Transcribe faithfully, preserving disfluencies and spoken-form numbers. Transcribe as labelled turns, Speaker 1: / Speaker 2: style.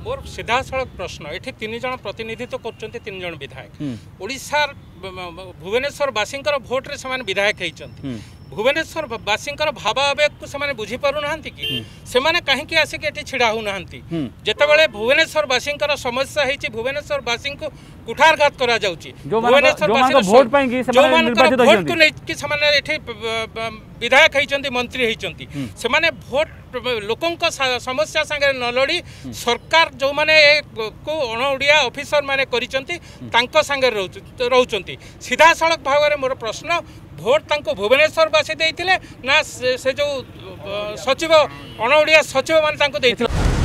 Speaker 1: मोर सीधा सड़क प्रश्न ये तीन जन प्रतिनिधित्व कर तीन जन विधायक ओडिशा भुवनेश्वर वासी भोट रे से विधायक होती भुवनेश्वर वासी भाव आवेग को से बुझी पार ना कि से कहीं आसिक छिड़ा होना जितेबाला भुवनेश्वर वासी समस्या होती भुवनेश्वर वासी को कुठारघात करा भुवनेश्वर भोट को लेकिन विधायक होती मंत्री होती से भोट लोकों समस्या सागर न लड़ी सरकार जो माने को अणओडिया ऑफिसर माने सागे रोचंती सीधा सड़क भाव में मोर प्रश्न भोट तांको भुवनेश्वर बासी देइथिले ना से जो सचिव अणओडिया सचिव माने तांको देइथिले।